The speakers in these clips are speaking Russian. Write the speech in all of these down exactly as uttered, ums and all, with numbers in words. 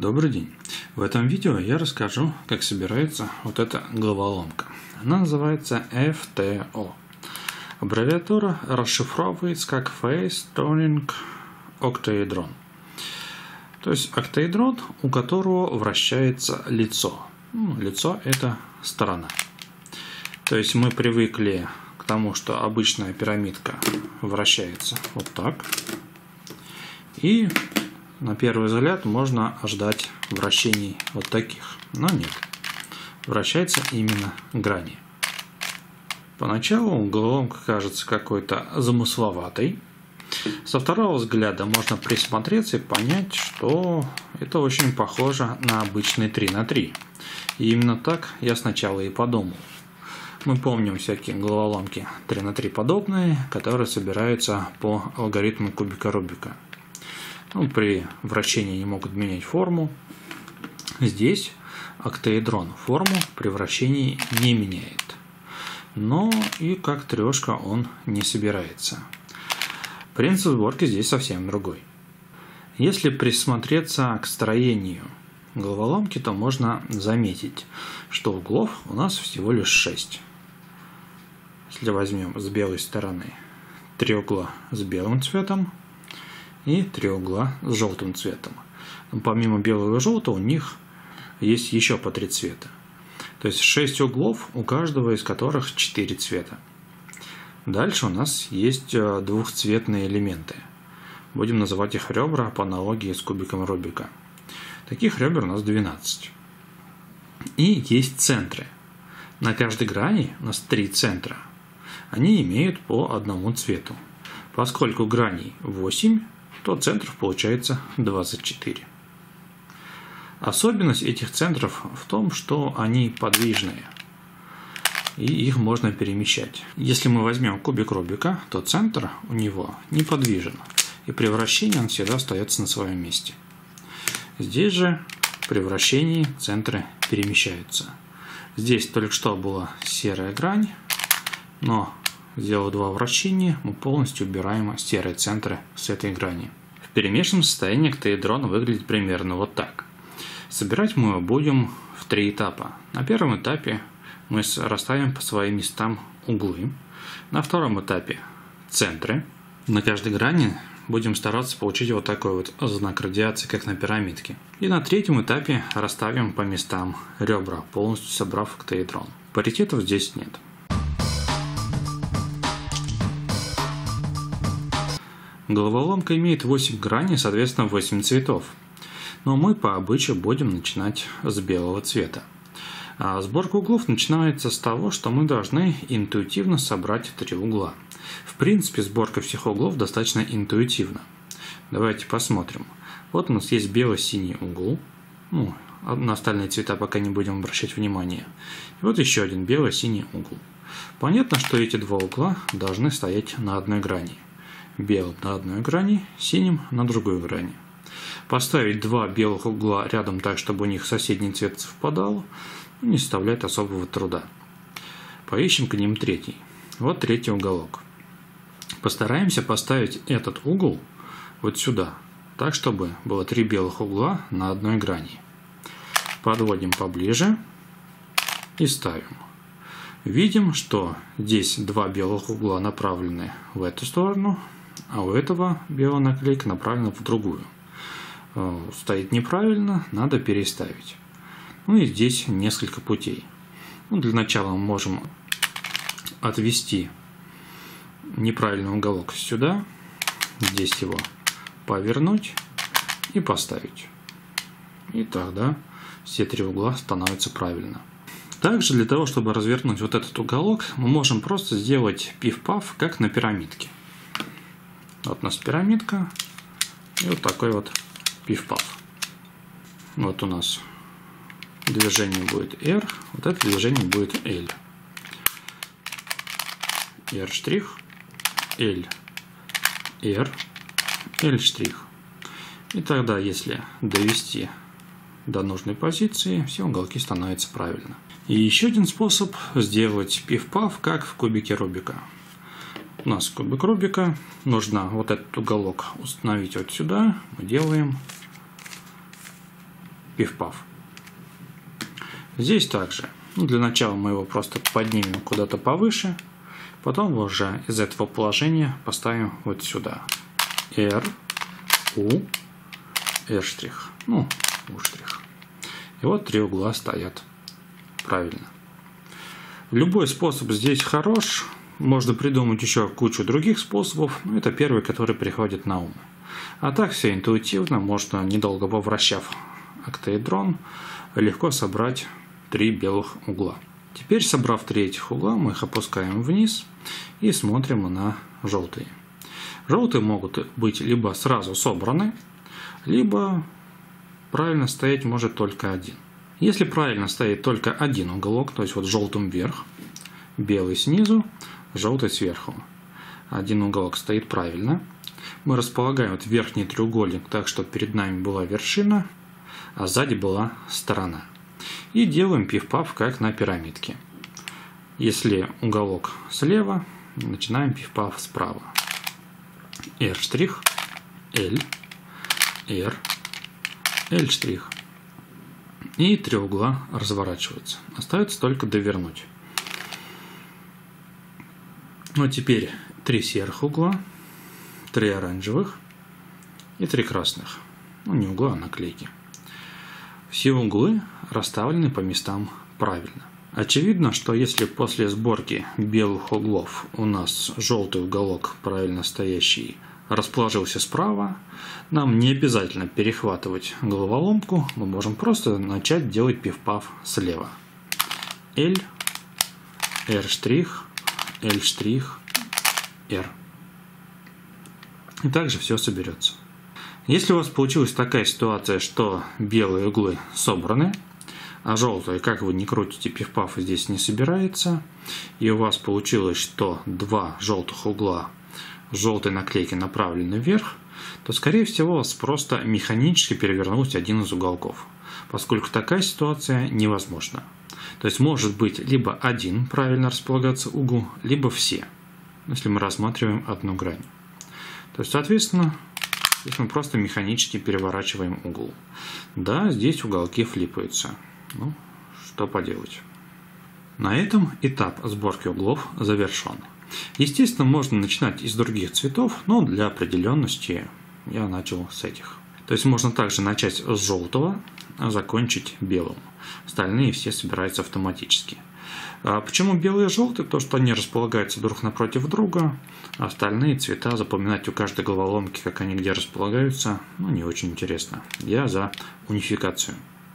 Добрый день! В этом видео я расскажу, как собирается вот эта головоломка. Она называется эф тэ о. Аббревиатура расшифровывается как Face Turning Octaedron. То есть октаэдрон, у которого вращается лицо. Ну, лицо – это сторона. То есть мы привыкли к тому, что обычная пирамидка вращается вот так. И на первый взгляд можно ожидать вращений вот таких, но нет. Вращается именно грани. Поначалу головоломка кажется какой-то замысловатой. Со второго взгляда можно присмотреться и понять, что это очень похоже на обычный три на три. И именно так я сначала и подумал. Мы помним всякие головоломки три на три подобные, которые собираются по алгоритму кубика Рубика. Ну, при вращении не могут менять форму. Здесь октаэдрон форму при вращении не меняет. Но и как трешка он не собирается. Принцип сборки здесь совсем другой. Если присмотреться к строению головоломки, то можно заметить, что углов у нас всего лишь шесть. Если возьмем с белой стороны три угла с белым цветом и три угла с желтым цветом. Помимо белого и желтого у них есть еще по три цвета. То есть шесть углов, у каждого из которых четыре цвета. Дальше у нас есть двухцветные элементы. Будем называть их ребра по аналогии с кубиком Рубика. Таких ребер у нас двенадцать. И есть центры. На каждой грани у нас три центра. Они имеют по одному цвету. Поскольку граней восемь, то центров получается двадцать четыре. Особенность этих центров в том, что они подвижные. И их можно перемещать. Если мы возьмем кубик Рубика, то центр у него неподвижен. И при вращении он всегда остается на своем месте. Здесь же при вращении центры перемещаются. Здесь только что была серая грань, но сделав два вращения, мы полностью убираем серые центры с этой грани. В перемешанном состоянии октаэдрон выглядит примерно вот так. Собирать мы его будем в три этапа. На первом этапе мы расставим по своим местам углы. На втором этапе центры. На каждой грани будем стараться получить вот такой вот знак радиации, как на пирамидке. И на третьем этапе расставим по местам ребра, полностью собрав октаэдрон. Паритетов здесь нет. Головоломка имеет восемь граней, соответственно восемь цветов. Но мы по обычаю будем начинать с белого цвета. А сборка углов начинается с того, что мы должны интуитивно собрать три угла. В принципе, сборка всех углов достаточно интуитивна. Давайте посмотрим. Вот у нас есть бело-синий угол. Ну, на остальные цвета пока не будем обращать внимания. И вот еще один бело-синий угол. Понятно, что эти два угла должны стоять на одной грани. Белым на одной грани, синим на другой грани. Поставить два белых угла рядом так, чтобы у них соседний цвет совпадал, не составляет особого труда. Поищем к ним третий. Вот третий уголок. Постараемся поставить этот угол вот сюда, так, чтобы было три белых угла на одной грани. Подводим поближе и ставим. Видим, что здесь два белых угла направлены в эту сторону, а у этого белая наклейка направлена в другую. Стоит неправильно, надо переставить. Ну и здесь несколько путей. Ну, для начала мы можем отвести неправильный уголок сюда, здесь его повернуть и поставить. И тогда все три угла становятся правильно. Также для того, чтобы развернуть вот этот уголок, мы можем просто сделать пиф-паф, как на пирамидке. Вот у нас пирамидка и вот такой вот пиф-паф. Вот у нас движение будет R, вот это движение будет L. R штрих, L, R, L штрих. И тогда, если довести до нужной позиции, все уголки становятся правильно. И еще один способ сделать пиф-паф, как в кубике Рубика. У нас кубик Рубика. Нужно вот этот уголок установить вот сюда. Мы делаем пиф-паф. Здесь также. Ну, для начала мы его просто поднимем куда-то повыше. Потом уже из этого положения поставим вот сюда. R, U, R'. Ну, U'. И вот три угла стоят правильно. Любой способ здесь хорош. Можно придумать еще кучу других способов. Но это первый, который приходит на ум. А так все интуитивно. Можно, недолго повращав октаэдрон, легко собрать три белых угла. Теперь, собрав три этих угла, мы их опускаем вниз и смотрим на желтые. Желтые могут быть либо сразу собраны, либо правильно стоять может только один. Если правильно стоит только один уголок, то есть вот желтым вверх, белый снизу, желтый сверху, один уголок стоит правильно, мы располагаем вот верхний треугольник так, чтобы перед нами была вершина, а сзади была сторона. И делаем пиф-паф, как на пирамидке. Если уголок слева, начинаем пиф-паф справа. R', L, R, L'. И три угла разворачиваются. Остается только довернуть. Ну, теперь три серых угла, три оранжевых и три красных. Ну, не угла, а наклейки. Все углы расставлены по местам правильно. Очевидно, что если после сборки белых углов у нас желтый уголок, правильно стоящий, расположился справа, нам не обязательно перехватывать головоломку, мы можем просто начать делать пиф-паф слева. L, R', L', R. И также все соберется. Если у вас получилась такая ситуация, что белые углы собраны, а желтые, как вы ни крутите, пиф-паф здесь не собирается, и у вас получилось, что два желтых угла желтой наклейки направлены вверх, то, скорее всего, у вас просто механически перевернулся один из уголков, поскольку такая ситуация невозможна. То есть может быть либо один правильно располагаться угол, либо все, если мы рассматриваем одну грань. То есть, соответственно, здесь мы просто механически переворачиваем угол. Да, здесь уголки флипаются. Ну, что поделать. На этом этап сборки углов завершен. Естественно, можно начинать из других цветов, но для определенности я начал с этих. То есть можно также начать с желтого, а закончить белым. Остальные все собираются автоматически. А почему белый и желтый? То, что они располагаются друг напротив друга, а остальные цвета запоминать у каждой головоломки, как они где располагаются, ну, не очень интересно. Я за унификацию.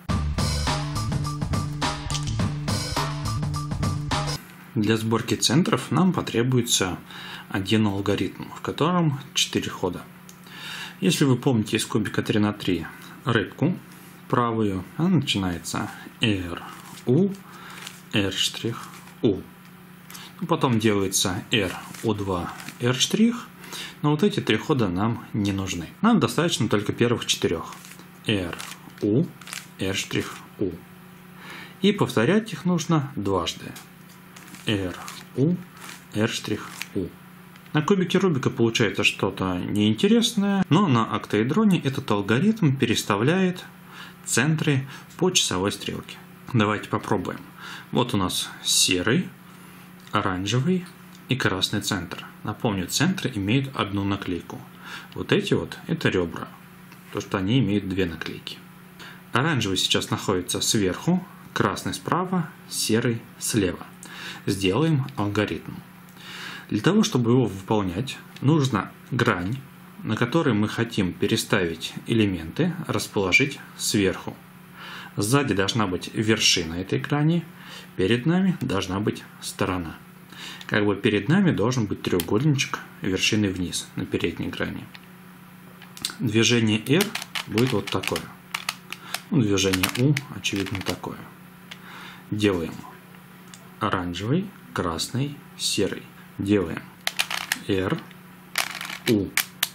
Для сборки центров нам потребуется один алгоритм, в котором четыре хода. Если вы помните из кубика три на три рыбку правую, она начинается R, U, R', U. Потом делается R, U два, R', но вот эти три хода нам не нужны. Нам достаточно только первых четырех. R, U, R', U. И повторять их нужно дважды. R, U, R', U. На кубике Рубика получается что-то неинтересное, но на октаэдроне этот алгоритм переставляет центры по часовой стрелке. Давайте попробуем. Вот у нас серый, оранжевый и красный центр. Напомню, центры имеют одну наклейку. Вот эти вот это ребра, то что они имеют две наклейки. Оранжевый сейчас находится сверху, красный справа, серый слева. Сделаем алгоритм. Для того, чтобы его выполнять, нужно грань, на которой мы хотим переставить элементы, расположить сверху. Сзади должна быть вершина этой грани, перед нами должна быть сторона. Как бы перед нами должен быть треугольничек вершиной вниз на передней грани. Движение R будет вот такое. Ну, движение U, очевидно, такое. Делаем оранжевый, красный, серый. Делаем R, U,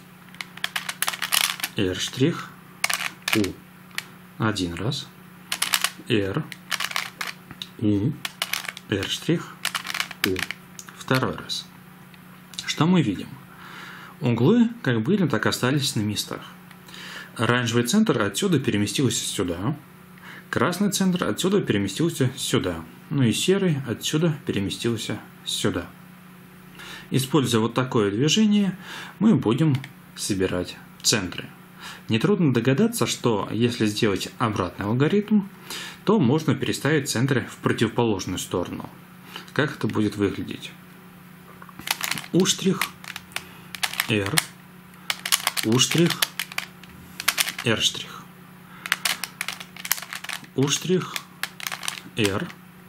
R', U. Один раз. R, U, R', U. Второй раз. Что мы видим? Углы как были, так и остались на местах. Оранжевый центр отсюда переместился сюда. Красный центр отсюда переместился сюда. Ну и серый отсюда переместился сюда. Используя вот такое движение, мы будем собирать центры. Нетрудно догадаться, что если сделать обратный алгоритм, то можно переставить центры в противоположную сторону. Как это будет выглядеть? U', R, U', R', U', R,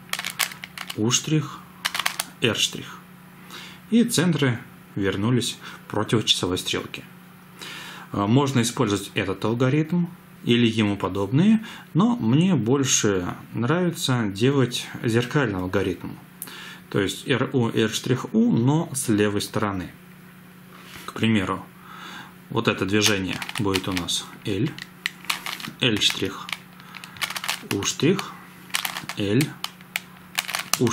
U', R'. И центры вернулись против часовой стрелки. Можно использовать этот алгоритм или ему подобные, но мне больше нравится делать зеркальный алгоритм. То есть эр у, R', но с левой стороны. К примеру, вот это движение будет у нас L, L', U', L, U',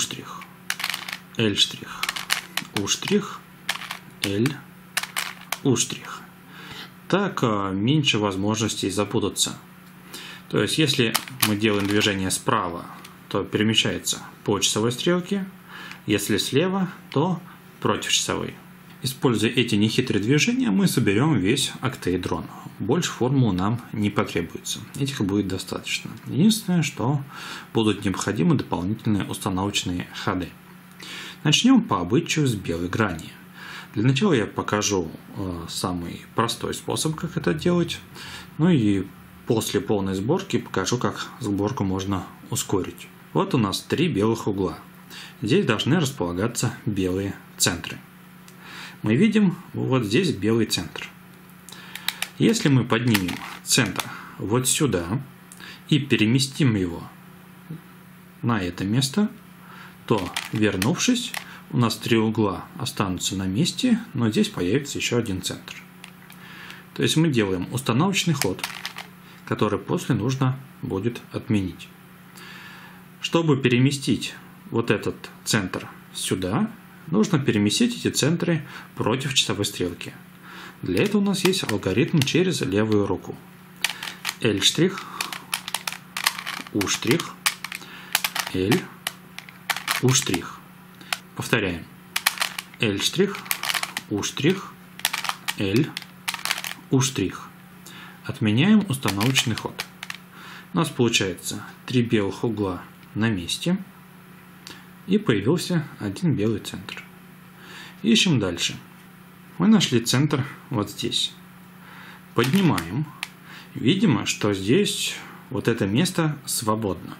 L', U', L, U'. Так меньше возможностей запутаться. То есть, если мы делаем движение справа, то перемещается по часовой стрелке, если слева, то против часовой. Используя эти нехитрые движения, мы соберем весь октаэдрон. Больше формул нам не потребуется. Этих будет достаточно. Единственное, что будут необходимы дополнительные установочные ходы. Начнем по обычаю с белой грани. Для начала я покажу э, самый простой способ, как это делать. Ну и после полной сборки покажу, как сборку можно ускорить. Вот у нас три белых угла. Здесь должны располагаться белые центры. Мы видим вот здесь белый центр. Если мы поднимем центр вот сюда и переместим его на это место, то, вернувшись, у нас три угла останутся на месте, но здесь появится еще один центр. То есть мы делаем установочный ход, который после нужно будет отменить. Чтобы переместить вот этот центр сюда, нужно переместить эти центры против часовой стрелки. Для этого у нас есть алгоритм через левую руку. L', U', L, U'. Повторяем. L', U', L, U'. Отменяем установочный ход. У нас получается три белых угла на месте. И появился один белый центр. Ищем дальше. Мы нашли центр вот здесь. Поднимаем. Видимо, что здесь вот это место свободно.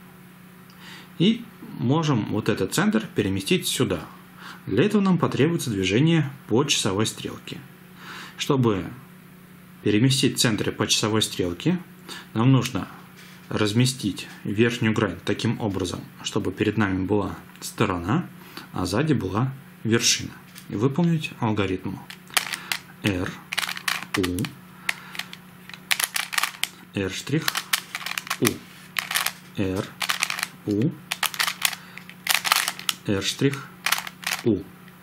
И можем вот этот центр переместить сюда. Для этого нам потребуется движение по часовой стрелке. Чтобы переместить центры по часовой стрелке, нам нужно разместить верхнюю грань таким образом, чтобы перед нами была сторона, а сзади была вершина. И выполнить алгоритм R, U, R', U, R, U, R', U.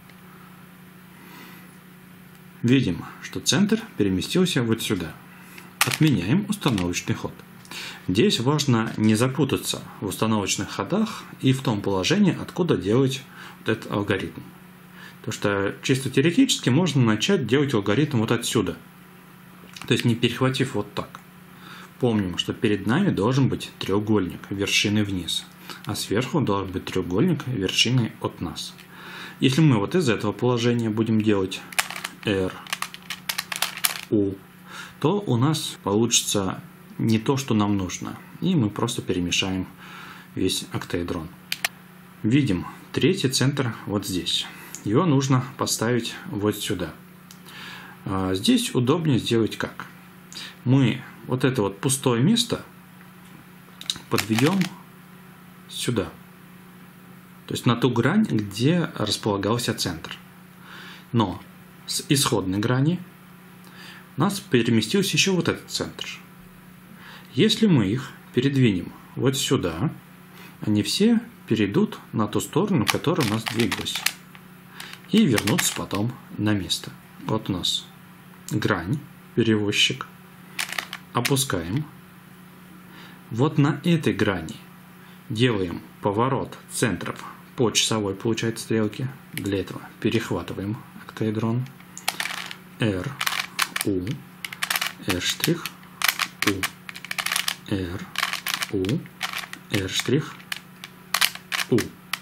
Видим, что центр переместился вот сюда. Отменяем установочный ход. Здесь важно не запутаться в установочных ходах и в том положении, откуда делать вот этот алгоритм. Потому что чисто теоретически можно начать делать алгоритм вот отсюда. То есть не перехватив вот так. Помним, что перед нами должен быть треугольник вершиной вниз, а сверху должен быть треугольник вершиной от нас. Если мы вот из этого положения будем делать R, U, то у нас получится не то, что нам нужно. И мы просто перемешаем весь октаэдрон. Видим третий центр вот здесь. Его нужно поставить вот сюда. Здесь удобнее сделать как? Мы вот это вот пустое место подведем сюда. То есть на ту грань, где располагался центр. Но с исходной грани у нас переместился еще вот этот центр. Если мы их передвинем вот сюда, они все перейдут на ту сторону, которая у нас двигалась. И вернутся потом на место. Вот у нас грань, перевозчик. Опускаем. Вот на этой грани делаем поворот центров по часовой, получается, стрелке. Для этого перехватываем октаэдрон. R, U, R', U, R, U, R', U.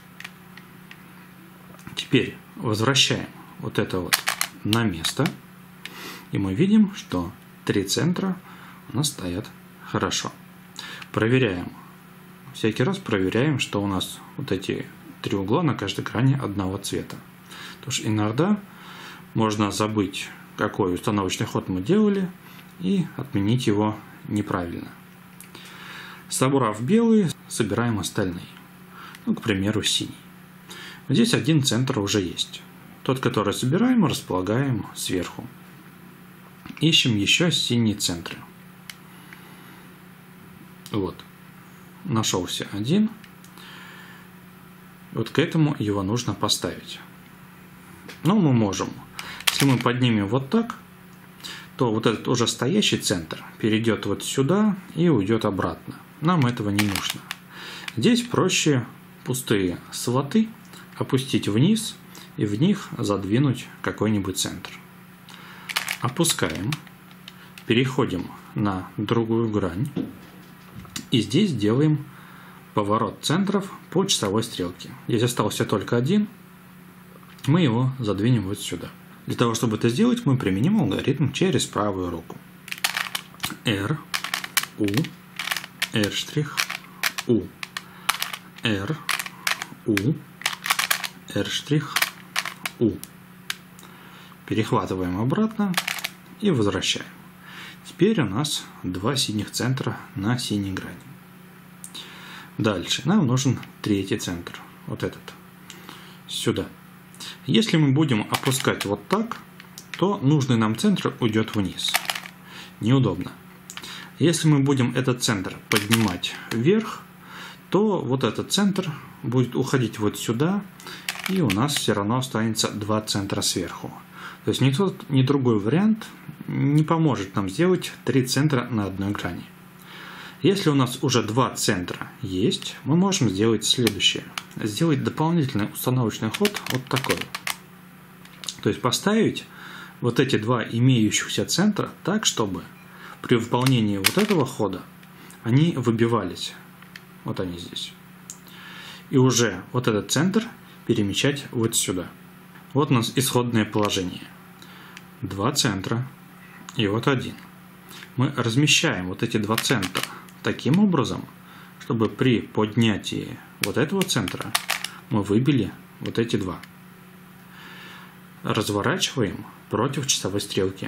Теперь возвращаем вот это вот на место. И мы видим, что три центра у нас стоят хорошо. Проверяем. Всякий раз проверяем, что у нас вот эти три угла на каждой грани одного цвета. Потому что иногда можно забыть, какой установочный ход мы делали, и отменить его неправильно. Собрав белые, собираем остальные. Ну, к примеру, синий. Здесь один центр уже есть. Тот, который собираем, располагаем сверху. Ищем еще синие центры. Вот. Нашелся один. Вот к этому его нужно поставить. Но мы можем. Если мы поднимем вот так, то вот этот уже стоящий центр перейдет вот сюда и уйдет обратно. Нам этого не нужно. Здесь проще пустые слоты опустить вниз и в них задвинуть какой-нибудь центр. Опускаем, переходим на другую грань и здесь делаем поворот центров по часовой стрелке. Здесь остался только один, мы его задвинем вот сюда. Для того, чтобы это сделать, мы применим алгоритм через правую руку. R, U, R', U, R, U, R', U. Перехватываем обратно и возвращаем. Теперь у нас два синих центра на синей грани. Дальше нам нужен третий центр, вот этот, сюда. Если мы будем опускать вот так, то нужный нам центр уйдет вниз. Неудобно. Если мы будем этот центр поднимать вверх, то вот этот центр будет уходить вот сюда, и у нас все равно останется два центра сверху. То есть ни тот, ни другой вариант не поможет нам сделать три центра на одной грани. Если у нас уже два центра есть, мы можем сделать следующее. Сделать дополнительный установочный ход вот такой. То есть поставить вот эти два имеющихся центра так, чтобы при выполнении вот этого хода они выбивались. Вот они здесь. И уже вот этот центр перемещать вот сюда. Вот у нас исходное положение. Два центра и вот один. Мы размещаем вот эти два центра таким образом, чтобы при поднятии вот этого центра мы выбили вот эти два. Разворачиваем против часовой стрелки.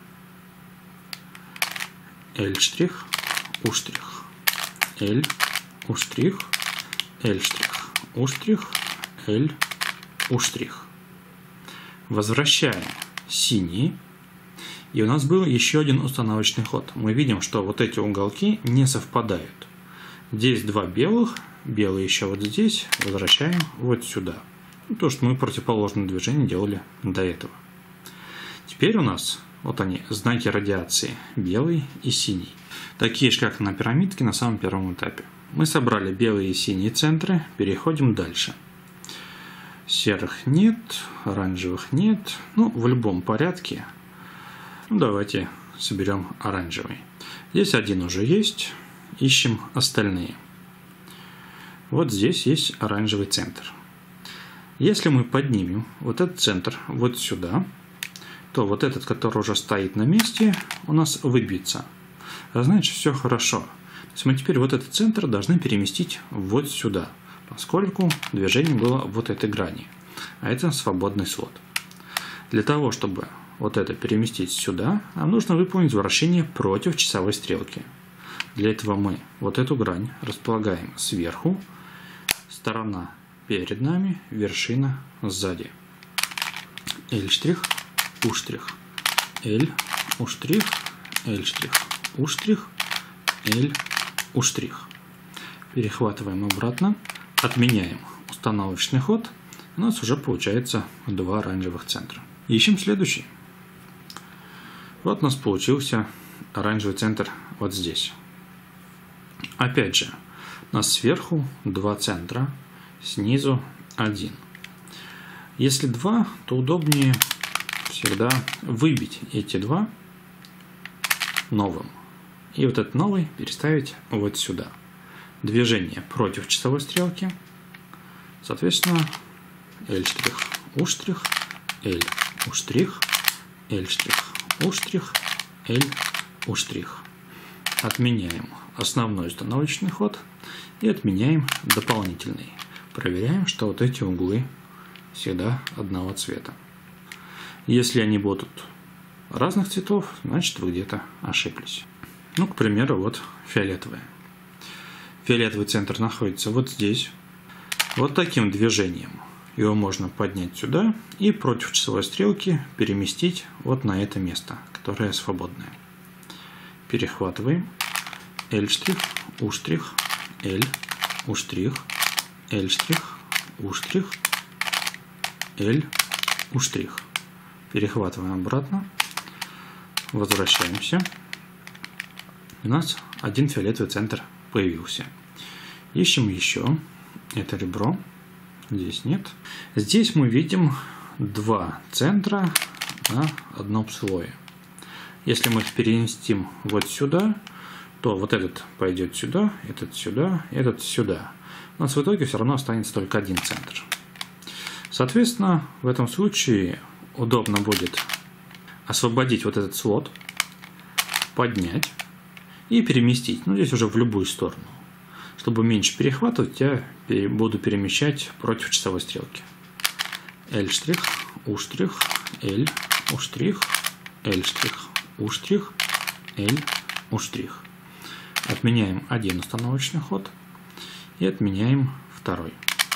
L', U', L, U', L', U', L, U'. Возвращаем синий. И у нас был еще один установочный ход. Мы видим, что вот эти уголки не совпадают. Здесь два белых, белый еще вот здесь, возвращаем вот сюда. То, что мы противоположное движение делали до этого. Теперь у нас, вот они, знаки радиации, белый и синий. Такие же, как на пирамидке на самом первом этапе. Мы собрали белые и синие центры, переходим дальше. Серых нет, оранжевых нет, ну в любом порядке. Ну, давайте соберем оранжевый. Здесь один уже есть. Ищем остальные. Вот здесь есть оранжевый центр. Если мы поднимем вот этот центр вот сюда, то вот этот, который уже стоит на месте, у нас выбьется. А значит, все хорошо. То есть мы теперь вот этот центр должны переместить вот сюда, поскольку движение было вот этой грани. А это свободный слот. Для того, чтобы вот это переместить сюда, нам нужно выполнить вращение против часовой стрелки. Для этого мы вот эту грань располагаем сверху, сторона перед нами, вершина сзади. L', U', L, U', L', U', L, U'. Перехватываем обратно, отменяем установочный ход, у нас уже получается два оранжевых центра. Ищем следующий. Вот у нас получился оранжевый центр вот здесь. Опять же, у нас сверху два центра, снизу один. Если два, то удобнее всегда выбить эти два новым. И вот этот новый переставить вот сюда. Движение против часовой стрелки. Соответственно, L', U', L, U', L', U', L, U'. Отменяем основной установочный ход и отменяем дополнительный. Проверяем, что вот эти углы всегда одного цвета. Если они будут разных цветов, значит вы где-то ошиблись. Ну, к примеру, вот фиолетовые. Фиолетовый центр находится вот здесь. Вот таким движением его можно поднять сюда и против часовой стрелки переместить вот на это место, которое свободное. Перехватываем. L', U', L, U', L', U', L, U'. Перехватываем обратно. Возвращаемся. У нас один фиолетовый центр появился. Ищем еще. Это ребро. Здесь нет. Здесь мы видим два центра на одном слое. Если мы их переместим вот сюда, то вот этот пойдет сюда, этот сюда, этот сюда. У нас в итоге все равно останется только один центр. Соответственно, в этом случае удобно будет освободить вот этот слот, поднять и переместить. Ну, здесь уже в любую сторону. Чтобы меньше перехватывать, я буду перемещать против часовой стрелки. L', U', L, U', L', U', L, U'. Отменяем один установочный ход и отменяем второй.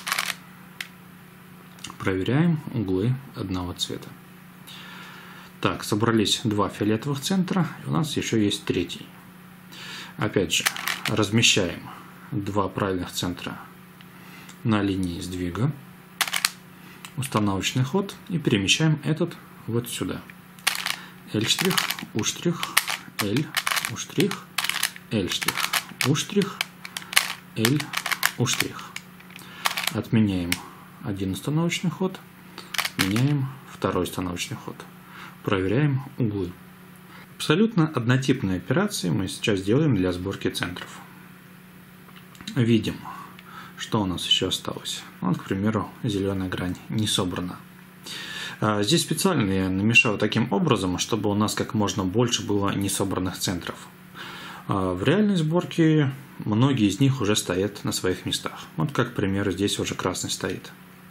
Проверяем углы одного цвета. Так, собрались два фиолетовых центра, и у нас еще есть третий. Опять же, размещаем два правильных центра на линии сдвига, установочный ход и перемещаем этот вот сюда. L', U', L, U', L', U', L, U'. Отменяем один установочный ход, меняем второй установочный ход. Проверяем углы. Абсолютно однотипные операции мы сейчас делаем для сборки центров. Видим, что у нас еще осталось. Вот, к примеру, зеленая грань не собрана. Здесь специально я намешал таким образом, чтобы у нас как можно больше было несобранных центров. В реальной сборке многие из них уже стоят на своих местах. Вот как, к примеру, здесь уже красный стоит.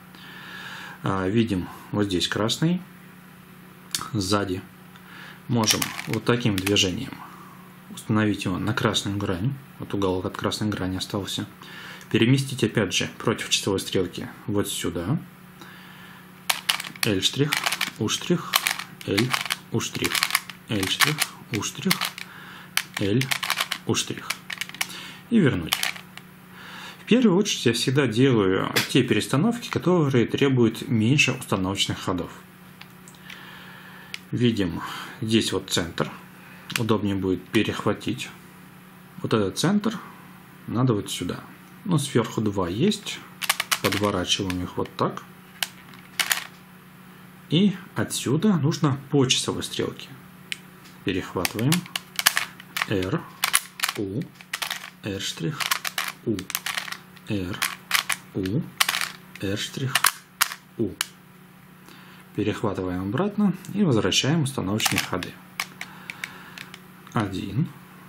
Видим вот здесь красный. Сзади можем вот таким движением установить его на красную грань. Вот уголок от красной грани остался. Переместить опять же против часовой стрелки вот сюда. L', U', L, U', L', U', L, U'. И вернуть. В первую очередь я всегда делаю те перестановки, которые требуют меньше установочных ходов. Видим здесь вот центр. Удобнее будет перехватить. Вот этот центр надо вот сюда. Ну, сверху два есть. Подворачиваем их вот так. И отсюда нужно по часовой стрелке. Перехватываем. R, U, R', U, R, U, R', U. Перехватываем обратно и возвращаем установочные ходы. Один.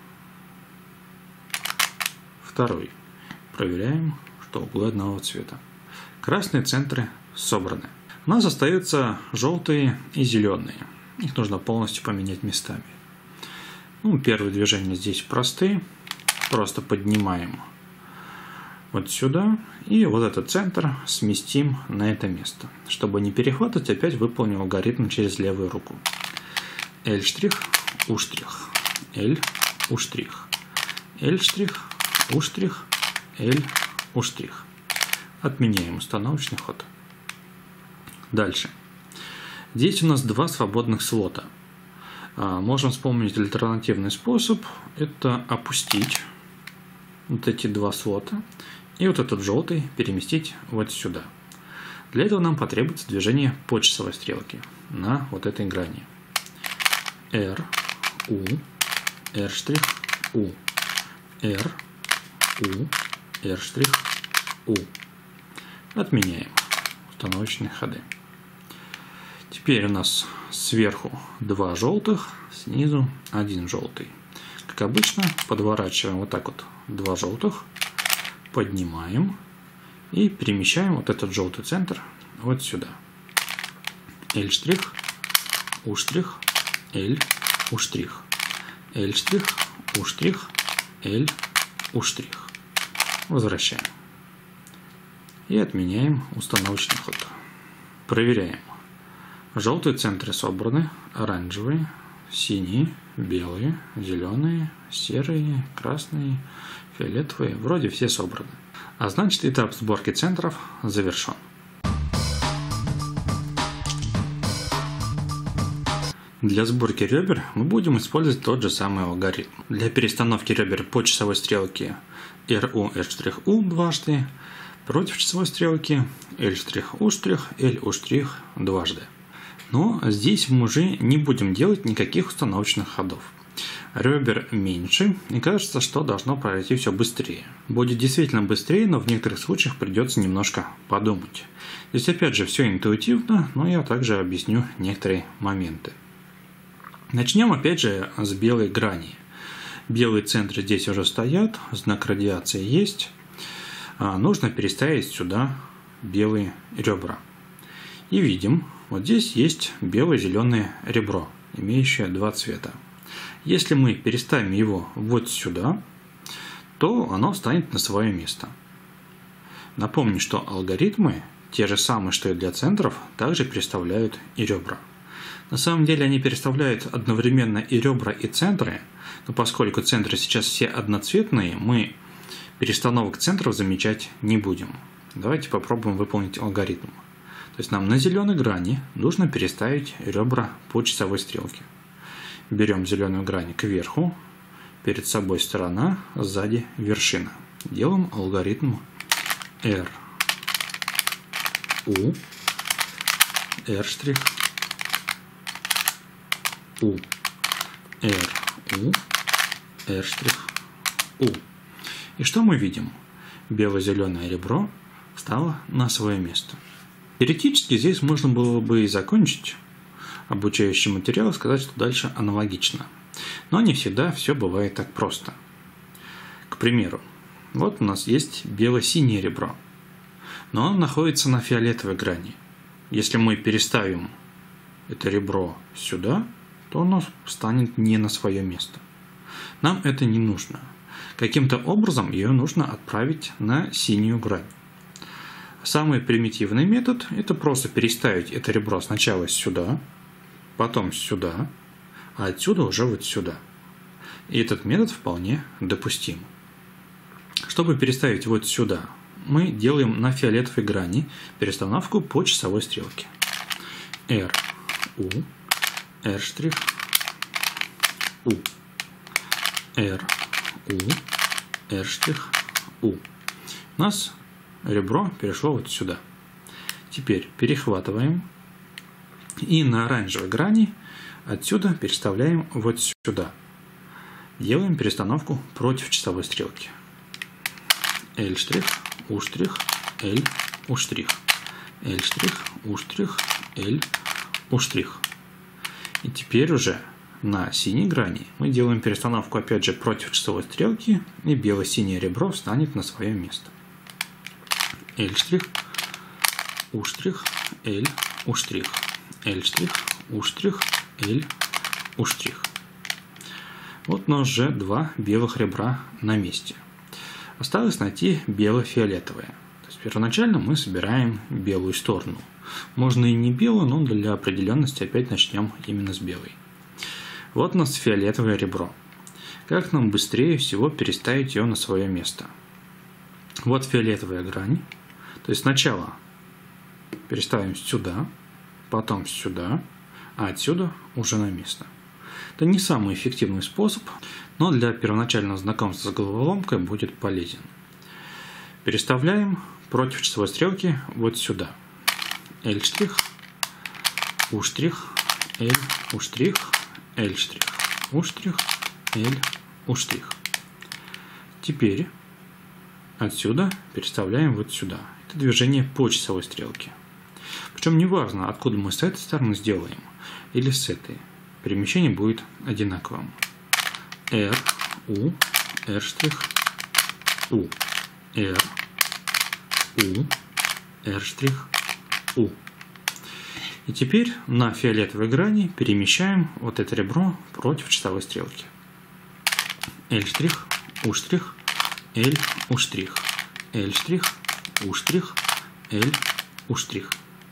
Второй. Проверяем, что углы одного цвета. Красные центры собраны. У нас остаются желтые и зеленые. Их нужно полностью поменять местами. Ну, первые движения здесь простые. Просто поднимаем вот сюда. И вот этот центр сместим на это место. Чтобы не перехватывать, опять выполним алгоритм через левую руку. L', U', L, U', L', U', L, U'. Отменяем установочный ход. Дальше. Здесь у нас два свободных слота. Можем вспомнить альтернативный способ. Это опустить вот эти два слота и вот этот желтый переместить вот сюда. Для этого нам потребуется движение по часовой стрелке на вот этой грани. R, U, R', U, R, U, R', U. Отменяем установочные ходы. Теперь у нас сверху два желтых, снизу один желтый. Как обычно, подворачиваем вот так вот два желтых, поднимаем и перемещаем вот этот желтый центр вот сюда. L', U', L, U', L', U', L, U'. Возвращаем. И отменяем установочный ход. Проверяем. Желтые центры собраны, оранжевые, синие, белые, зеленые, серые, красные, фиолетовые. Вроде все собраны. А значит, этап сборки центров завершен. Для сборки ребер мы будем использовать тот же самый алгоритм. Для перестановки ребер по часовой стрелке R U, R' U дважды, против часовой стрелки L', U', L' U' дважды. Но здесь мы уже не будем делать никаких установочных ходов. Ребер меньше, и кажется, что должно пройти все быстрее. Будет действительно быстрее, но в некоторых случаях придется немножко подумать. Здесь опять же все интуитивно, но я также объясню некоторые моменты. Начнем опять же с белой грани. Белые центры здесь уже стоят, знак радиации есть. Нужно переставить сюда белые ребра. И видим, вот здесь есть бело-зеленое ребро, имеющее два цвета. Если мы переставим его вот сюда, то оно встанет на свое место. Напомню, что алгоритмы, те же самые, что и для центров, также переставляют и ребра. На самом деле они переставляют одновременно и ребра, и центры, но поскольку центры сейчас все одноцветные, мы перестановок центров замечать не будем. Давайте попробуем выполнить алгоритм. То есть нам на зеленой грани нужно переставить ребра по часовой стрелке. Берем зеленую грань кверху, перед собой сторона, сзади вершина. Делаем алгоритм R, U, R', U, R, U, R', U. И что мы видим? Бело-зеленое ребро встало на свое место. Теоретически здесь можно было бы и закончить обучающий материал и сказать, что дальше аналогично. Но не всегда все бывает так просто. К примеру, вот у нас есть бело-синее ребро, но оно находится на фиолетовой грани. Если мы переставим это ребро сюда, то оно встанет не на свое место. Нам это не нужно. Каким-то образом ее нужно отправить на синюю грань. Самый примитивный метод – это просто переставить это ребро сначала сюда, потом сюда, а отсюда уже вот сюда. И этот метод вполне допустим. Чтобы переставить вот сюда, мы делаем на фиолетовой грани перестановку по часовой стрелке. R, U, R', U, R, U, R', U. У нас ребро перешло вот сюда. Теперь перехватываем и на оранжевой грани отсюда переставляем вот сюда. Делаем перестановку против часовой стрелки. L', U', L, U', L', U', L, U'. И теперь уже на синей грани мы делаем перестановку опять же против часовой стрелки, и бело-синее ребро встанет на свое место. L', U', L, U', L', U', L, U'. Вот у нас уже два белых ребра на месте. Осталось найти бело-фиолетовое. То есть первоначально мы собираем белую сторону. Можно и не белую, но для определенности опять начнем именно с белой. Вот у нас фиолетовое ребро. Как нам быстрее всего переставить ее на свое место? Вот фиолетовая грань. То есть сначала переставим сюда, потом сюда, а отсюда уже на место. Это не самый эффективный способ, но для первоначального знакомства с головоломкой будет полезен. Переставляем против часовой стрелки вот сюда. L', U', L, U', L', U', L, U'. Теперь отсюда переставляем вот сюда. Это движение по часовой стрелке. Причем неважно, откуда мы с этой стороны сделаем или с этой. Перемещение будет одинаковым. R, U, R', U, R, U, R', U. И теперь на фиолетовой грани перемещаем вот это ребро против часовой стрелки. L', U', L, U', L', U', L, U'.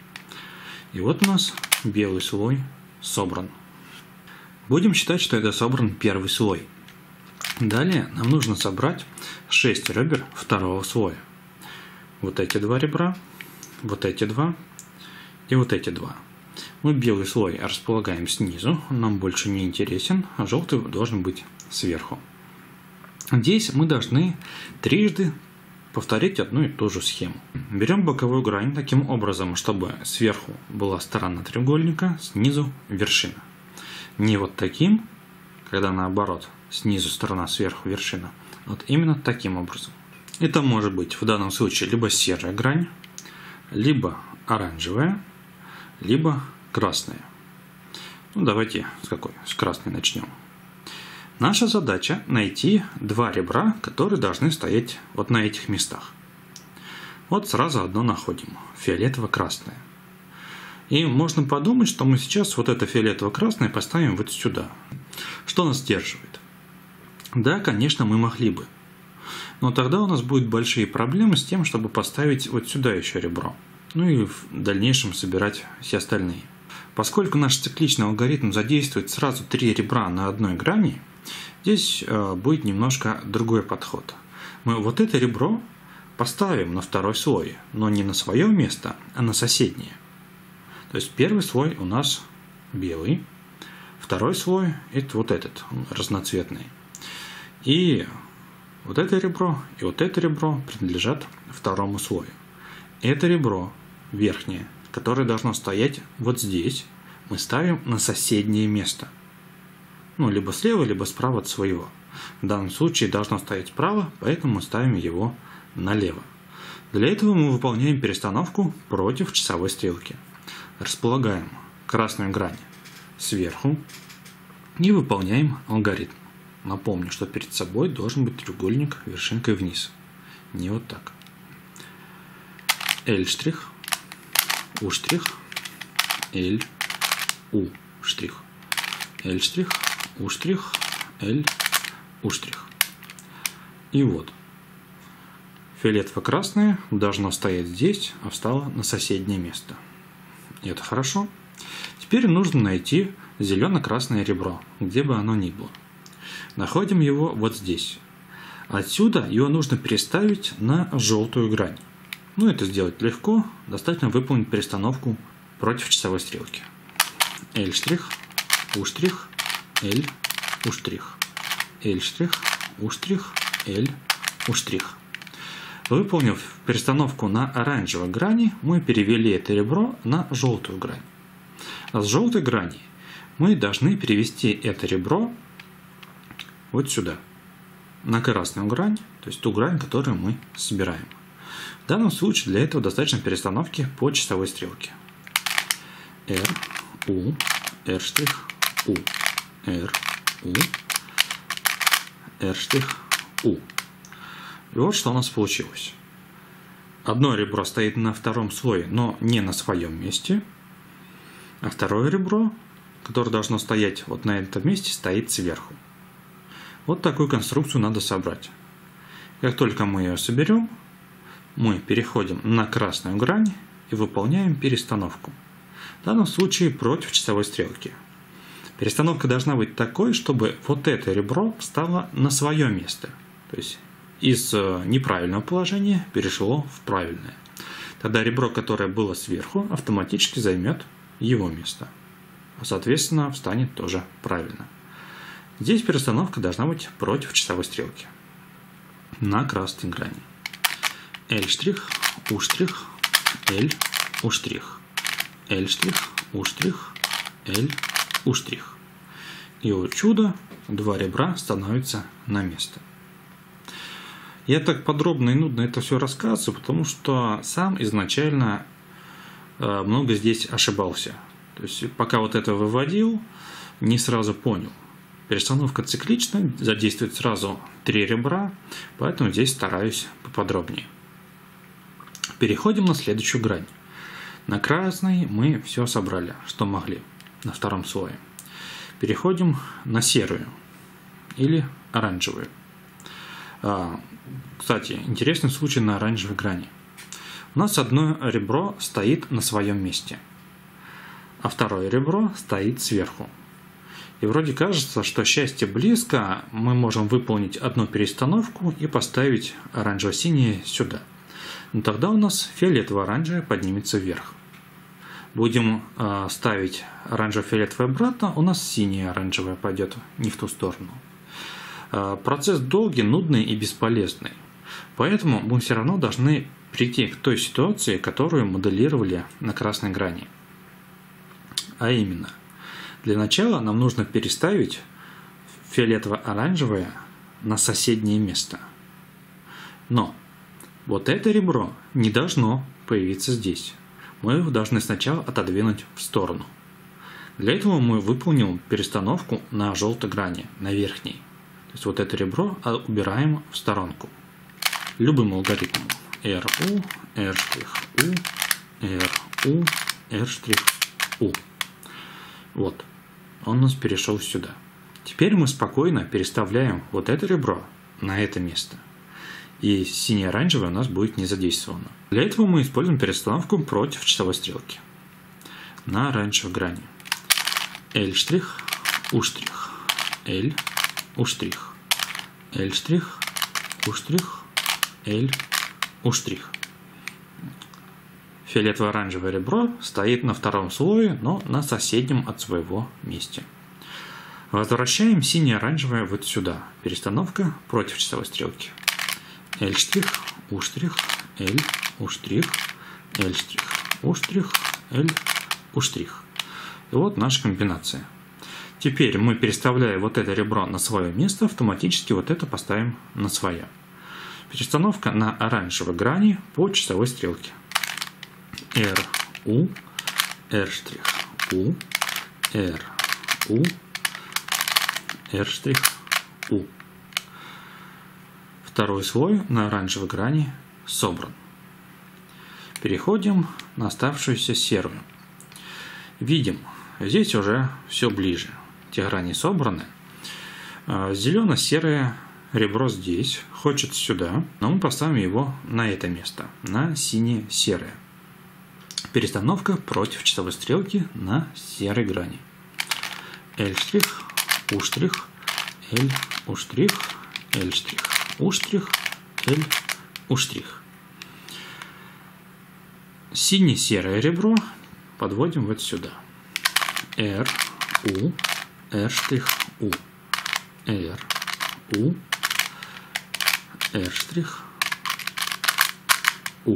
И вот у нас белый слой собран. Будем считать, что это собран первый слой. Далее нам нужно собрать шесть ребер второго слоя. Вот эти два ребра, вот эти два и вот эти два. Мы белый слой располагаем снизу, он нам больше не интересен, а желтый должен быть сверху. Здесь мы должны трижды повторить одну и ту же схему. Берем боковую грань таким образом, чтобы сверху была сторона треугольника, снизу вершина. Не вот таким, когда наоборот, снизу сторона, сверху вершина. Вот именно таким образом. Это может быть в данном случае либо серая грань, либо оранжевая, либо красная. Ну, давайте с какой? С красной начнем. Наша задача найти два ребра, которые должны стоять вот на этих местах. Вот сразу одно находим. Фиолетово-красное. И можно подумать, что мы сейчас вот это фиолетово-красное поставим вот сюда. Что нас сдерживает? Да, конечно, мы могли бы. Но тогда у нас будут большие проблемы с тем, чтобы поставить вот сюда еще ребро. Ну и в дальнейшем собирать все остальные. Поскольку наш цикличный алгоритм задействует сразу три ребра на одной грани, здесь э, будет немножко другой подход. Мы вот это ребро поставим на второй слой, но не на свое место, а на соседнее. То есть первый слой у нас белый, второй слой это вот этот, он разноцветный. И вот это ребро и вот это ребро принадлежат второму слою. Это ребро верхнее, которое должно стоять вот здесь, мы ставим на соседнее место. Ну, либо слева, либо справа от своего. В данном случае должно стоять справа, поэтому мы ставим его налево. Для этого мы выполняем перестановку против часовой стрелки. Располагаем красную грань сверху и выполняем алгоритм. Напомню, что перед собой должен быть треугольник вершинкой вниз. Не вот так. L', U', L, U', L', U', L, U'. И вот. Фиолетово-красное должно стоять здесь, а встало на соседнее место. И это хорошо. Теперь нужно найти зелено-красное ребро, где бы оно ни было. Находим его вот здесь. Отсюда его нужно переставить на желтую грань. Ну, это сделать легко, достаточно выполнить перестановку против часовой стрелки. L', U', L, U', L', U', L, U'. Выполнив перестановку на оранжевой грани, мы перевели это ребро на желтую грань. А с желтой грани мы должны перевести это ребро вот сюда, на красную грань, то есть ту грань, которую мы собираем. В данном случае для этого достаточно перестановки по часовой стрелке. R, U, R', U, R, U, R', U. И вот что у нас получилось. Одно ребро стоит на втором слое, но не на своем месте. А второе ребро, которое должно стоять вот на этом месте, стоит сверху. Вот такую конструкцию надо собрать. Как только мы ее соберем, мы переходим на красную грань и выполняем перестановку. В данном случае против часовой стрелки. Перестановка должна быть такой, чтобы вот это ребро встало на свое место. То есть из неправильного положения перешло в правильное. Тогда ребро, которое было сверху, автоматически займет его место. Соответственно, встанет тоже правильно. Здесь перестановка должна быть против часовой стрелки на красной грани. L', U', L, U', L', U', L, U'. И вот чудо, два ребра становятся на место. Я так подробно и нудно это все рассказываю, потому что сам изначально э, много здесь ошибался. То есть пока вот это выводил, не сразу понял. Перестановка циклична, задействует сразу три ребра, поэтому здесь стараюсь поподробнее. Переходим на следующую грань. На красной мы все собрали, что могли, на втором слое. Переходим на серую или оранжевую. А, кстати, интересный случай на оранжевой грани. У нас одно ребро стоит на своем месте, а второе ребро стоит сверху. И вроде кажется, что счастье близко, мы можем выполнить одну перестановку и поставить оранжево-синее сюда. Но тогда у нас фиолетово-оранжевое поднимется вверх. Будем э, ставить оранжево-фиолетовое обратно, у нас синее-оранжевое пойдет не в ту сторону. Э, процесс долгий, нудный и бесполезный. Поэтому мы все равно должны прийти к той ситуации, которую моделировали на красной грани. А именно, для начала нам нужно переставить фиолетово-оранжевое на соседнее место. Но вот это ребро не должно появиться здесь. Мы его должны сначала отодвинуть в сторону. Для этого мы выполним перестановку на желтой грани, на верхней. То есть вот это ребро убираем в сторонку. Любым алгоритмом. эр у, R', U, R, U, R', U. Вот. Он у нас перешел сюда. Теперь мы спокойно переставляем вот это ребро на это место. И сине-оранжевое у нас будет не задействовано. Для этого мы используем перестановку против часовой стрелки. На оранжевой грани. L', U', L, U', L', U', L, U'. Фиолетово-оранжевое ребро стоит на втором слое, но на соседнем от своего месте. Возвращаем сине-оранжевое вот сюда. Перестановка против часовой стрелки. L', U', L, U', L', U', L, U'. И вот наша комбинация. Теперь мы, переставляя вот это ребро на свое место, автоматически вот это поставим на свое. Перестановка на оранжевой грани по часовой стрелке. R, U, R', U, R, U, R', U. Второй слой на оранжевой грани собран. Переходим на оставшуюся серую. Видим, здесь уже все ближе. Те грани собраны. Зелено-серое ребро здесь, хочет сюда, но мы поставим его на это место, на сине-серое. Перестановка против часовой стрелки на серой грани. L', U', L, U', L', U', L, U'. Сине-серое ребро подводим вот сюда. R, U, R', U, R, U, R', U.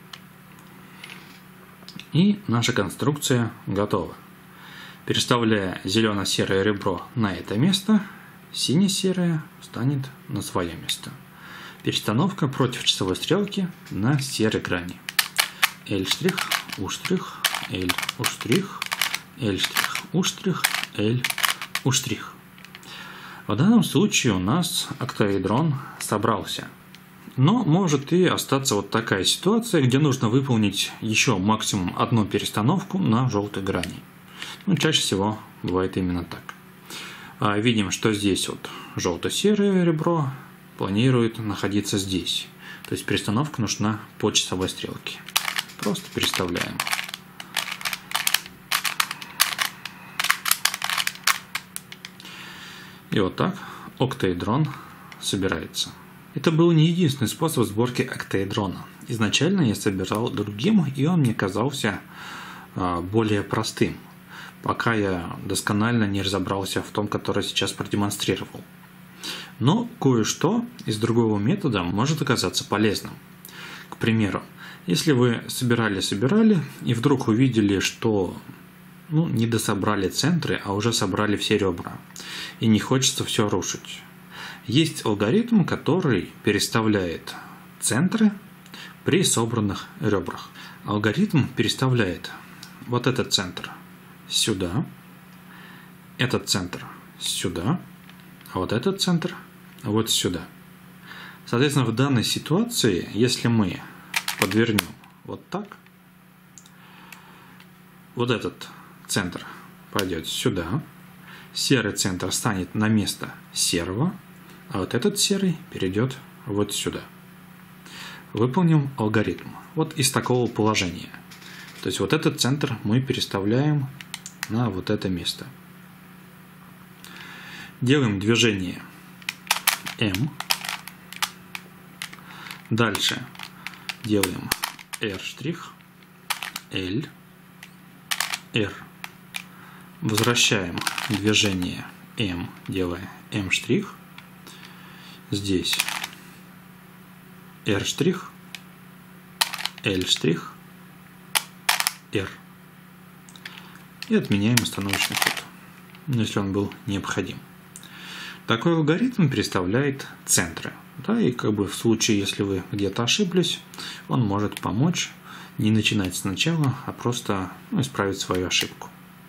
И наша конструкция готова. Переставляя зелено-серое ребро на это место, сине-серое встанет на свое место. Перестановка против часовой стрелки на серой грани. L', U', L, U', L', U', L, U'. В данном случае у нас октаэдрон собрался. Но может и остаться вот такая ситуация, где нужно выполнить еще максимум одну перестановку на желтой грани. Ну, чаще всего бывает именно так. А видим, что здесь вот желто-серое ребро планирует находиться здесь. То есть перестановка нужна по часовой стрелке. Просто переставляем. И вот так октаэдрон собирается. Это был не единственный способ сборки октаэдрона. Изначально я собирал другим, и он мне казался более простым. пока я досконально не разобрался в том, который сейчас продемонстрировал. Но кое-что из другого метода может оказаться полезным. К примеру, если вы собирали-собирали и вдруг увидели, что ну, не дособрали центры, а уже собрали все ребра, и не хочется все рушить. Есть алгоритм, который переставляет центры при собранных ребрах. Алгоритм переставляет вот этот центр сюда, этот центр сюда, а вот этот центр вот сюда. Соответственно, в данной ситуации, если мы подвернем вот так, вот этот центр пойдет сюда, серый центр станет на место серого, а вот этот серый перейдет вот сюда. Выполним алгоритм вот из такого положения. То есть вот этот центр мы переставляем на вот это место. Делаем движение М. Дальше делаем R', L, R. Возвращаем движение M, делая M'. Здесь R', L', R. И отменяем остановочный ход, если он был необходим. Такой алгоритм переставляет центры. Да, и как бы в случае, если вы где-то ошиблись, он может помочь не начинать сначала, а просто ну, исправить свою ошибку.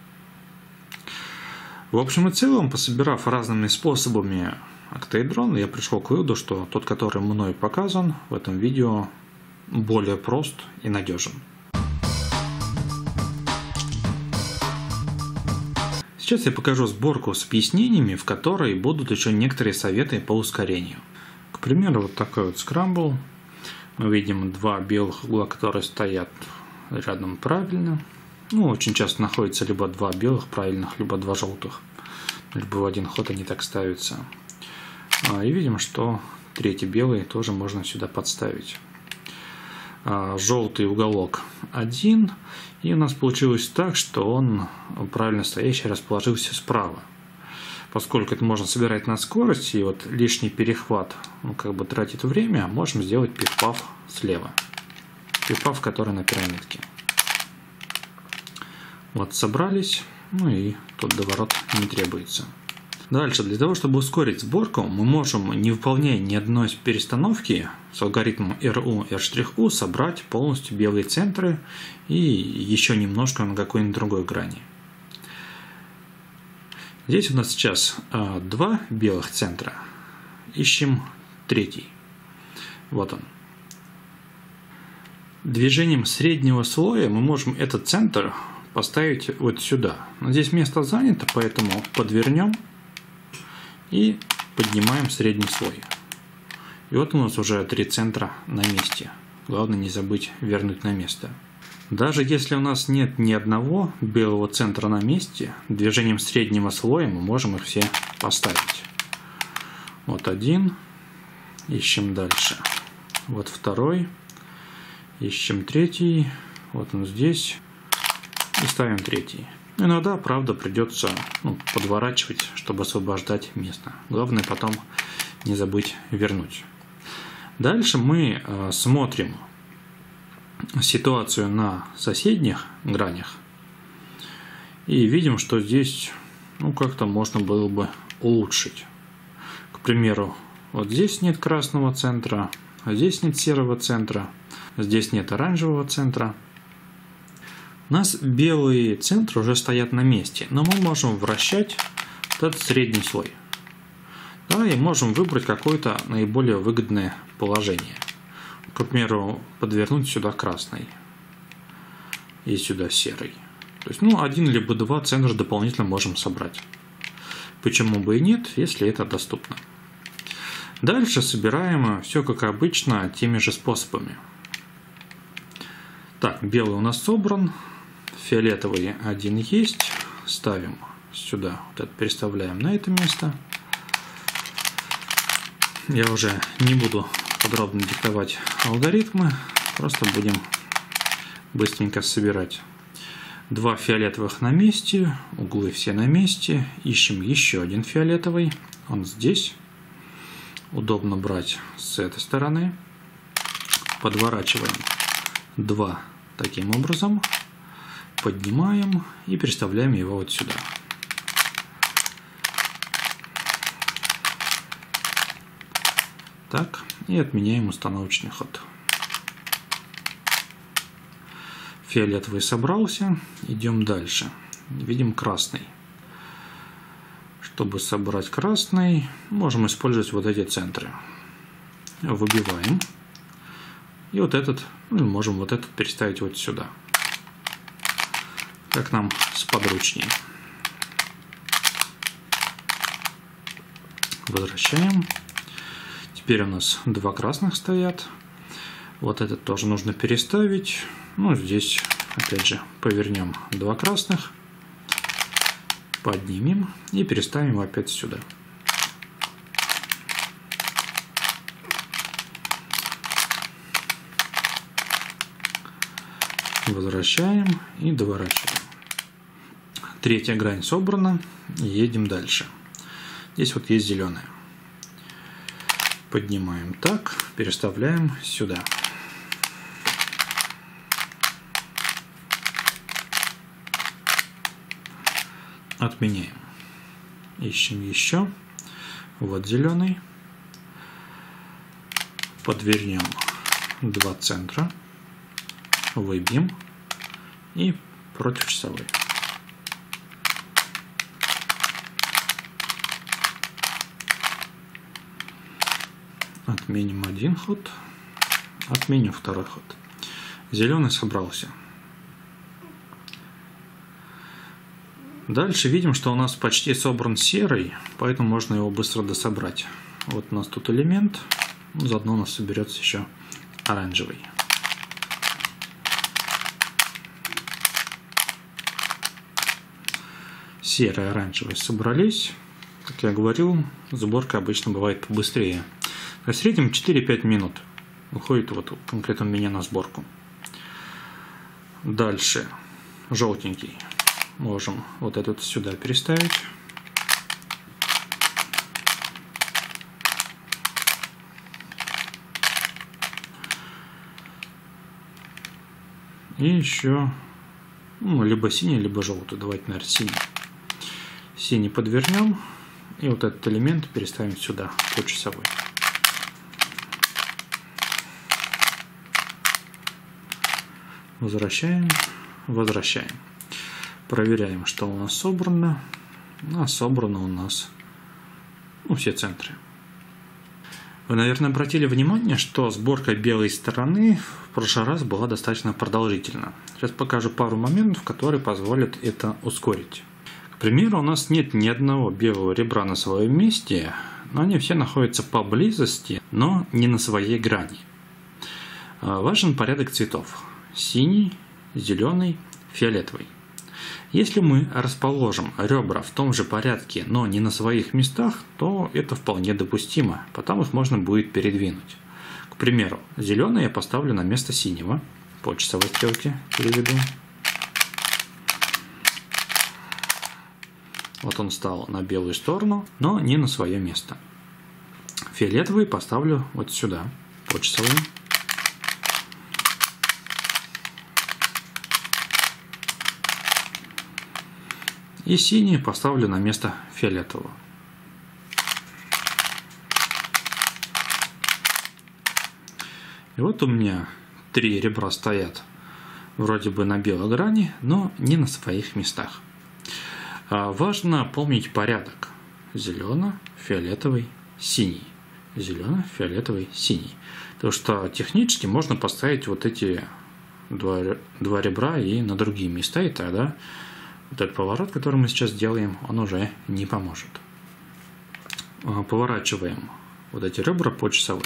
В общем и целом, пособирав разными способами октаэдрон, я пришел к выводу, что тот, который мной показан в этом видео, более прост и надежен. Сейчас я покажу сборку с объяснениями, в которой будут еще некоторые советы по ускорению. К примеру, вот такой вот скрамбл. Мы видим два белых угла, которые стоят рядом правильно. Ну, очень часто находится либо два белых правильных, либо два желтых. Либо в один ход они так ставятся. И видим, что третий белый тоже можно сюда подставить. Желтый уголок один. И у нас получилось так, что он правильно стоящий расположился справа. Поскольку это можно собирать на скорость, и вот лишний перехват ну, как бы тратит время, можем сделать пиф-паф слева. Пиф-паф, который на пирамидке. Вот собрались, ну и тут доворот не требуется. Дальше, для того, чтобы ускорить сборку, мы можем, не выполняя ни одной перестановки, с алгоритмом эр у, R', собрать полностью белые центры и еще немножко на какой-нибудь другой грани. Здесь у нас сейчас а, два белых центра. Ищем третий. Вот он. Движением среднего слоя мы можем этот центр поставить вот сюда. Но здесь место занято, поэтому подвернем и поднимаем средний слой. И вот у нас уже три центра на месте. Главное не забыть вернуть на место. Даже если у нас нет ни одного белого центра на месте, движением среднего слоя мы можем их все поставить. Вот один. Ищем дальше. Вот второй. Ищем третий. Вот он здесь. И ставим третий. Иногда, правда, придется ну, подворачивать, чтобы освобождать место. Главное потом не забыть вернуть. Дальше мы э, смотрим ситуацию на соседних гранях и видим, что здесь ну, как-то можно было бы улучшить. К примеру, вот здесь нет красного центра, здесь нет серого центра, здесь нет оранжевого центра. У нас белые центры уже стоят на месте, но мы можем вращать этот средний слой. Да, и можем выбрать какое-то наиболее выгодное положение. К примеру, подвернуть сюда красный и сюда серый. То есть, ну, один либо два центра дополнительно можем собрать. Почему бы и нет, если это доступно. Дальше собираем все как обычно теми же способами. Так, белый у нас собран. Фиолетовый один есть. Ставим сюда. Вот это переставляем на это место. Я уже не буду подробно диктовать алгоритмы. Просто будем быстренько собирать. Два фиолетовых на месте, углы все на месте. Ищем еще один фиолетовый. Он здесь. Удобно брать с этой стороны. Подворачиваем два таким образом. Поднимаем и переставляем его вот сюда. Так, и отменяем установочный ход. Фиолетовый собрался, идем дальше. Видим красный. Чтобы собрать красный, можем использовать вот эти центры. Выбиваем. И вот этот, ну, можем вот этот переставить вот сюда. Так нам сподручнее. Возвращаем. Теперь у нас два красных стоят. Вот этот тоже нужно переставить. Ну, здесь, опять же, повернем два красных. Поднимем и переставим его опять сюда. Возвращаем и доворачиваем. Третья грань собрана. Едем дальше. Здесь вот есть зеленая. Поднимаем так, переставляем сюда. Отменяем. Ищем еще. Вот зеленый. Подвернем два центра. Выбьем. И против часовой. Отменим один ход. Отменим второй ход. Зеленый собрался. Дальше видим, что у нас почти собран серый, поэтому можно его быстро дособрать. Вот у нас тут элемент. Заодно у нас соберется еще оранжевый. Серый и оранжевый собрались. Как я говорил, сборка обычно бывает побыстрее. В среднем четыре-пять минут уходит вот конкретно у меня на сборку. Дальше желтенький. Можем вот этот сюда переставить. И еще ну, либо синий, либо желтый. Давайте, наверное, синий. Синий подвернем. И вот этот элемент переставим сюда, по часовой. Возвращаем, возвращаем. Проверяем, что у нас собрано. А собрано у нас ну, все центры. Вы, наверное, обратили внимание, что сборка белой стороны в прошлый раз была достаточно продолжительна. Сейчас покажу пару моментов, которые позволят это ускорить. К примеру, у нас нет ни одного белого ребра на своем месте, но они все находятся поблизости, но не на своей грани. Важен порядок цветов. Синий, зеленый, фиолетовый. Если мы расположим ребра в том же порядке, но не на своих местах, то это вполне допустимо, потому их можно будет передвинуть. К примеру, зеленый я поставлю на место синего, по часовой стрелке переведу. Вот он стал на белую сторону, но не на свое место. Фиолетовый поставлю вот сюда, по часовой. И синий поставлю на место фиолетового. И вот у меня три ребра стоят вроде бы на белой грани, но не на своих местах. Важно помнить порядок. Зеленый, фиолетовый, синий. Зеленый, фиолетовый, синий. Потому что технически можно поставить вот эти два, два ребра и на другие места, и тогда вот этот поворот, который мы сейчас делаем, он уже не поможет. Поворачиваем вот эти ребра по часовой.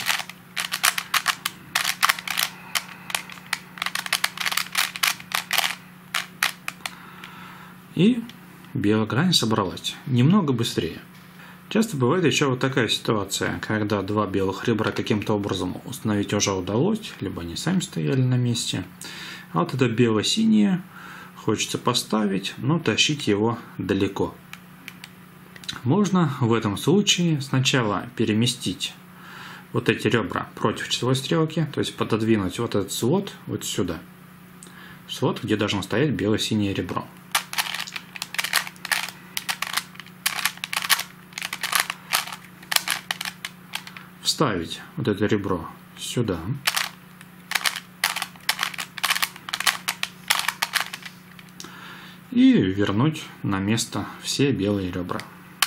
И белая грань собралась. Немного быстрее. Часто бывает еще вот такая ситуация, когда два белых ребра каким-то образом установить уже удалось, либо они сами стояли на месте. А вот это бело-синее хочется поставить, но тащить его далеко. Можно в этом случае сначала переместить вот эти ребра против часовой стрелки, то есть пододвинуть вот этот слот вот сюда. Слот, где должно стоять бело-синее ребро. Вставить вот это ребро сюда. И вернуть на место все белые ребра.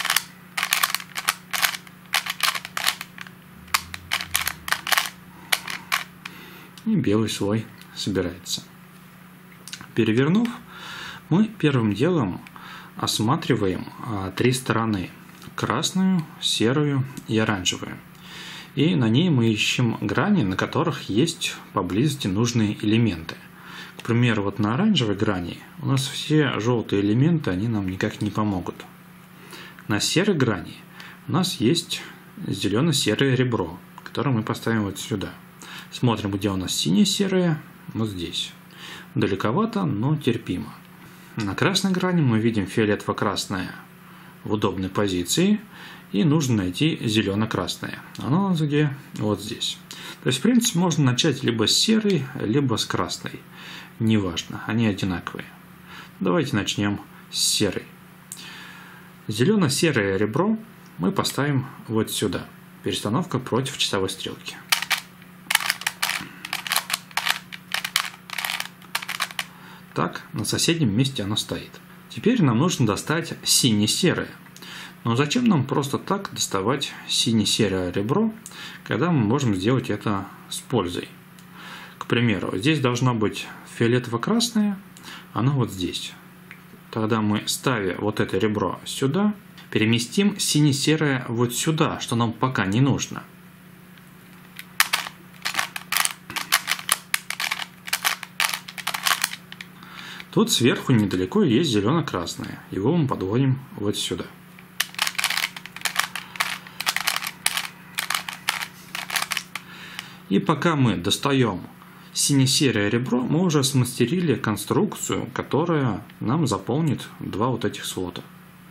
И белый слой собирается. Перевернув, мы первым делом осматриваем а, три стороны: красную, серую и оранжевую. И на ней мы ищем грани, на которых есть поблизости нужные элементы. К примеру, вот на оранжевой грани у нас все желтые элементы, они нам никак не помогут. На серой грани у нас есть зелено-серое ребро, которое мы поставим вот сюда. Смотрим, где у нас сине-серое, вот здесь. Далековато, но терпимо. На красной грани мы видим фиолетово-красное в удобной позиции. И нужно найти зелено-красное. Оно у нас где? Вот здесь. То есть, в принципе, можно начать либо с серой, либо с красной. Неважно, они одинаковые. Давайте начнем с серой. Зелено-серое ребро мы поставим вот сюда. Перестановка против часовой стрелки. Так, на соседнем месте оно стоит. Теперь нам нужно достать сине-серое. Но зачем нам просто так доставать сине-серое ребро, когда мы можем сделать это с пользой? К примеру, здесь должно быть фиолетово-красное, оно вот здесь. Тогда мы, ставя вот это ребро сюда, переместим сине-серое вот сюда, что нам пока не нужно. Тут сверху недалеко есть зелено-красное, его мы подводим вот сюда. И пока мы достаем сине-серое ребро, мы уже смастерили конструкцию, которая нам заполнит два вот этих слота.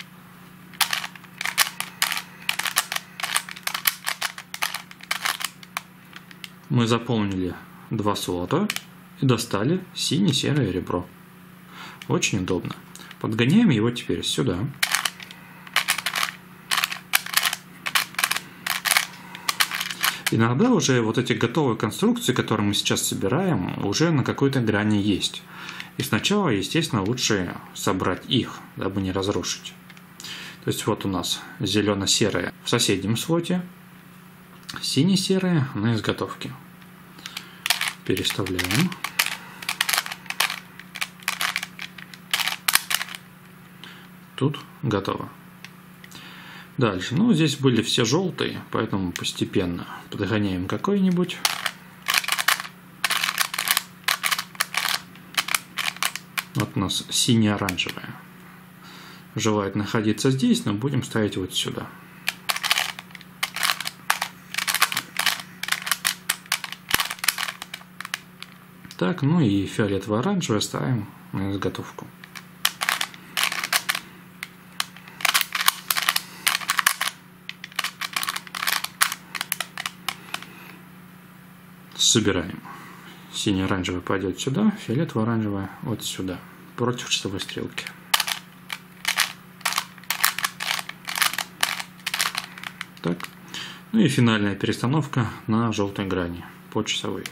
Мы заполнили два слота и достали сине-серое ребро. Очень удобно. Подгоняем его теперь сюда. Иногда уже вот эти готовые конструкции, которые мы сейчас собираем, уже на какой-то грани есть. И сначала, естественно, лучше собрать их, дабы не разрушить. То есть вот у нас зелено-серое в соседнем слоте, сине-серое на изготовке. Переставляем. Тут готово. Дальше. Ну, здесь были все желтые, поэтому постепенно подгоняем какой-нибудь. Вот у нас сине-оранжевое. Желает находиться здесь, но будем ставить вот сюда. Так, ну и фиолетово-оранжевое ставим на изготовку. Собираем. Сине-оранжевое пойдет сюда, фиолетово-оранжевое вот сюда, против часовой стрелки. Так. Ну и финальная перестановка на желтой грани по часовой.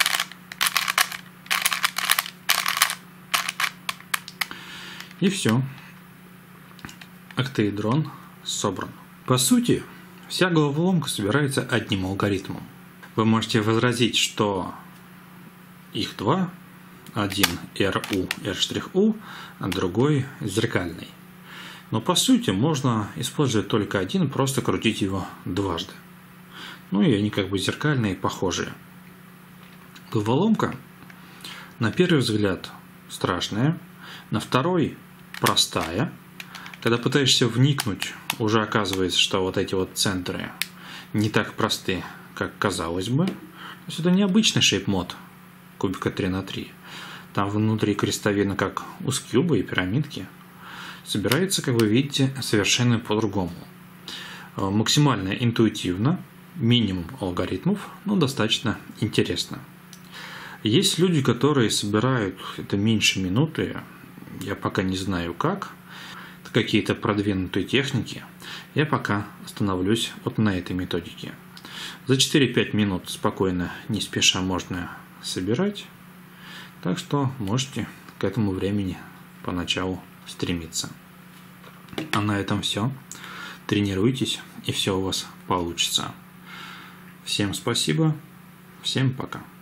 И все. Октаэдрон собран. По сути, вся головоломка собирается одним алгоритмом. Вы можете возразить, что их два. Один эр у, R'(U), а другой зеркальный. Но по сути можно использовать только один, просто крутить его дважды. Ну и они как бы зеркальные, похожие. Головоломка на первый взгляд страшная, на второй простая. Когда пытаешься вникнуть, уже оказывается, что вот эти вот центры не так просты, как казалось бы. То есть это необычный шейп-мод кубика три на три. Там внутри крестовина, как у скьюба и пирамидки, собирается, как вы видите, совершенно по-другому. Максимально интуитивно, минимум алгоритмов, но достаточно интересно. Есть люди, которые собирают это меньше минуты, я пока не знаю как, это какие-то продвинутые техники, я пока остановлюсь вот на этой методике. За четыре-пять минут спокойно, не спеша можно собирать, так что можете к этому времени поначалу стремиться. А на этом все. Тренируйтесь, и все у вас получится. Всем спасибо, всем пока.